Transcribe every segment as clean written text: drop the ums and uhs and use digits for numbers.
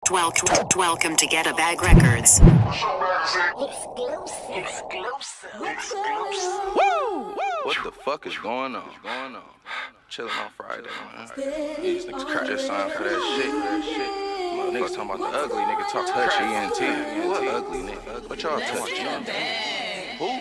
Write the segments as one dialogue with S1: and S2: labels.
S1: Welcome to Get a Bag Records.
S2: What the fuck is going on? Chilling on Friday, man. These niggas crack just signed for that shit. Niggas talking about the ugly nigga talk touch ENT. What ugly nigga? What y'all touch? Who?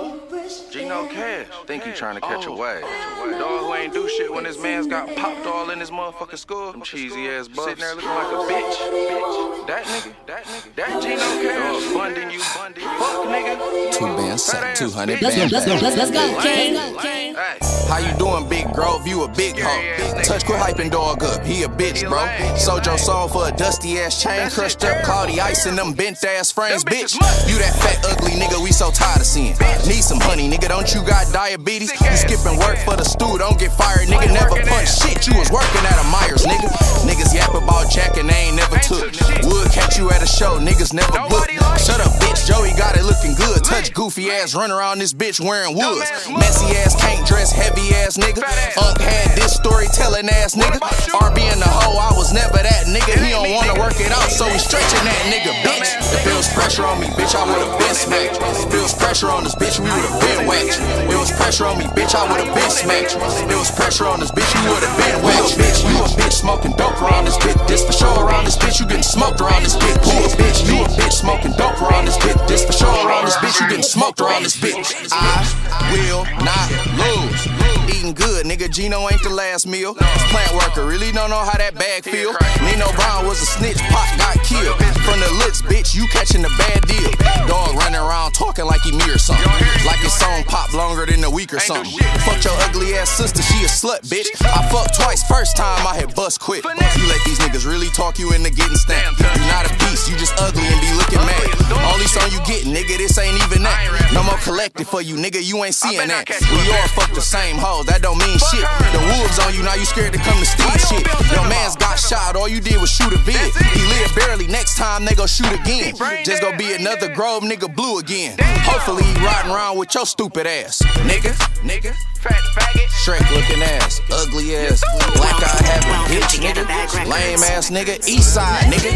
S2: Gino Cash. Think he trying to catch a wave. Dog who ain't do shit when his man's got popped all in his motherfucking skull. Them cheesy ass buffs. Sitting there looking like a bitch. That nigga. That Gino Cash. Funding you. Fuck nigga.
S3: 2 bands set, 200 bands.
S4: Let's go, King.
S2: Hey.
S3: How you doing, Big Grove? You a big hoe. Touch, quit hyping dog up. He a bitch, bro. Sold your soul for a dusty ass chain, crushed up cloudy ice in them bent ass frames, bitch. You that fat ugly nigga we so tired of seeing. Need some honey, nigga. Don't you got diabetes? You skipping work for the stew, don't get fired, nigga. Never punch shit. You was working at a Myers, nigga. Niggas yap about Jack and they ain't never took. Would catch you at a show, niggas never booked. Shut up, bitch. Joey got it looking good. Touch goofy ass, run around this bitch wearing woods. Messy ass, can't dress, heavy ass nigga. Unk had this storytelling ass nigga. RB in the hoe, I was never that nigga. He don't wanna work it out, so we stretching that nigga, bitch. If it was pressure on me, bitch, I would've been smacked. If it was pressure on this bitch, we would've been whacked. If it was pressure on me, bitch, I would've been smacked. If it was pressure on this bitch, you would've been whacked. You a bitch smoking dope around this bitch. This for sure around this bitch, you getting smoked around this bitch. You a bitch smoking dope around this bitch. This for sure around this bitch, you getting smoked around this bitch. I will not lose. Eating good, nigga, Gino ain't the last meal. Plant worker, really don't know how that bag feel. Nino Brown was a snitch, Pop got killed. From the looks, bitch, you catching a bad deal. Dog running around talking like he me or something. Like his song pop longer than a week or something. Fuck your ugly ass sister, she a slut, bitch. I fucked twice, first time I had bust quick. You let these niggas really talk you into getting stamped. You not a beast, you just ugly and be looking mad. Only song you get, nigga, this ain't even that. No more collected for you, nigga, you ain't seeing that. We all fuck the same hoes, that don't mean shit. The wolves on you, now you scared to come to steal shit. Your man's got shot, all you did was shoot a vid. He lived barely, next time they go shoot again. Just go be another Grove nigga blue again. Hopefully he riding around with your stupid ass. Nigga, fat faggot, Shrek looking ass, ugly ass, black eye having bitch nigga, lame ass nigga, east side nigga,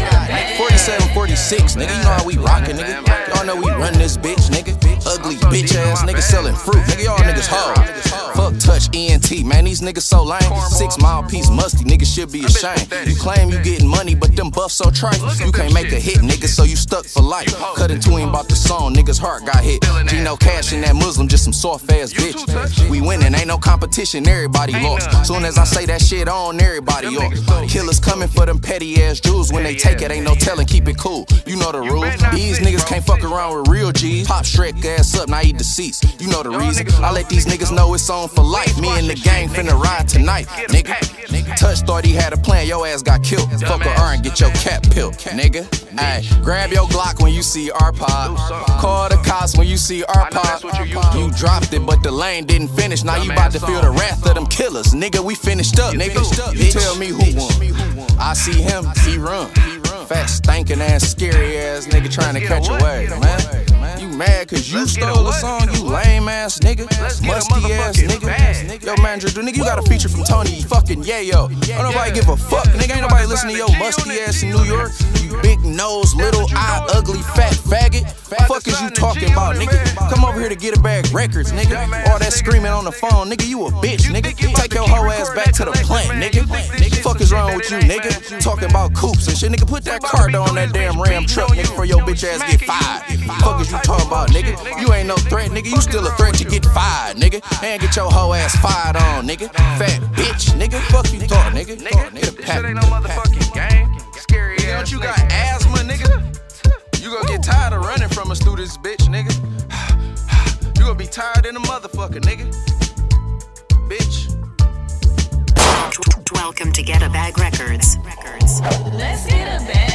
S3: 4746 nigga, you know how we rockin' nigga, y'all know we run this bitch nigga, ugly bitch ass nigga selling fruit nigga, y'all niggas hoes. Fuck touch ENT, man, these niggas so lame. 6 mile piece musty, niggas should be ashamed. You claim you getting money, but them buffs so trite. You can't make a hit, nigga, so you stuck for life. Cut into him about the song, niggas heart got hit. Gino Cash and that Muslim, just some soft ass bitch. We winning, ain't no competition, everybody lost. Soon as I say that shit on, everybody off. Killers coming for them petty ass jewels. When they take it, ain't no telling, keep it cool. You know the rules. These niggas can't fuck around with real G's. Pop Shrek ass up, now eat deceased. You know the reason. I let these niggas know it's on for life. Me and the gang finna ride tonight, nigga. Touch thought he had a plan, your ass got killed. Fuck a R and get your cap peeled, nigga. Ayy, grab your Glock when you see our pod. Call the cops when you see our pod. You dropped it, but the lane didn't finish. Now you about to feel the wrath of them killers, nigga. We finished up, nigga. You tell me who won. I see him, he run. Fat, stinking ass, scary ass nigga trying to catch a wave, man. You mad cause you stole a song, you lame ass nigga, musty ass nigga. Yo, man, nigga, you got a feature from Tony fucking Yayo. Don't nobody give a fuck, nigga. Ain't nobody listening to your musty ass in New York. You big nose, little eye, ugly, fat faggot. What the fuck is you talking about, nigga? Come over here to Get a Bag Records, nigga. All that screaming on the phone, nigga, you a bitch, nigga. Take your hoe ass back to the plant, nigga. Fuck is wrong with you, nigga? Talking about coops and shit, nigga. Put that car on that damn Ram truck, nigga, for your bitch ass get fired. Fuck is you talking about, nigga? You ain't no threat, nigga. You still a threat to get fired, nigga. And get your hoe ass fired on, nigga. Fat bitch, nigga. Fuck you thought, nigga.
S2: This shit ain't no motherfucking game. Scary ass. Don't you got asthma, nigga? You gonna get tired of running from us through this bitch, nigga. You gonna be tired in a motherfucker, nigga. Bitch.
S1: Welcome to Get a Bag Records.
S4: Let's get a bag.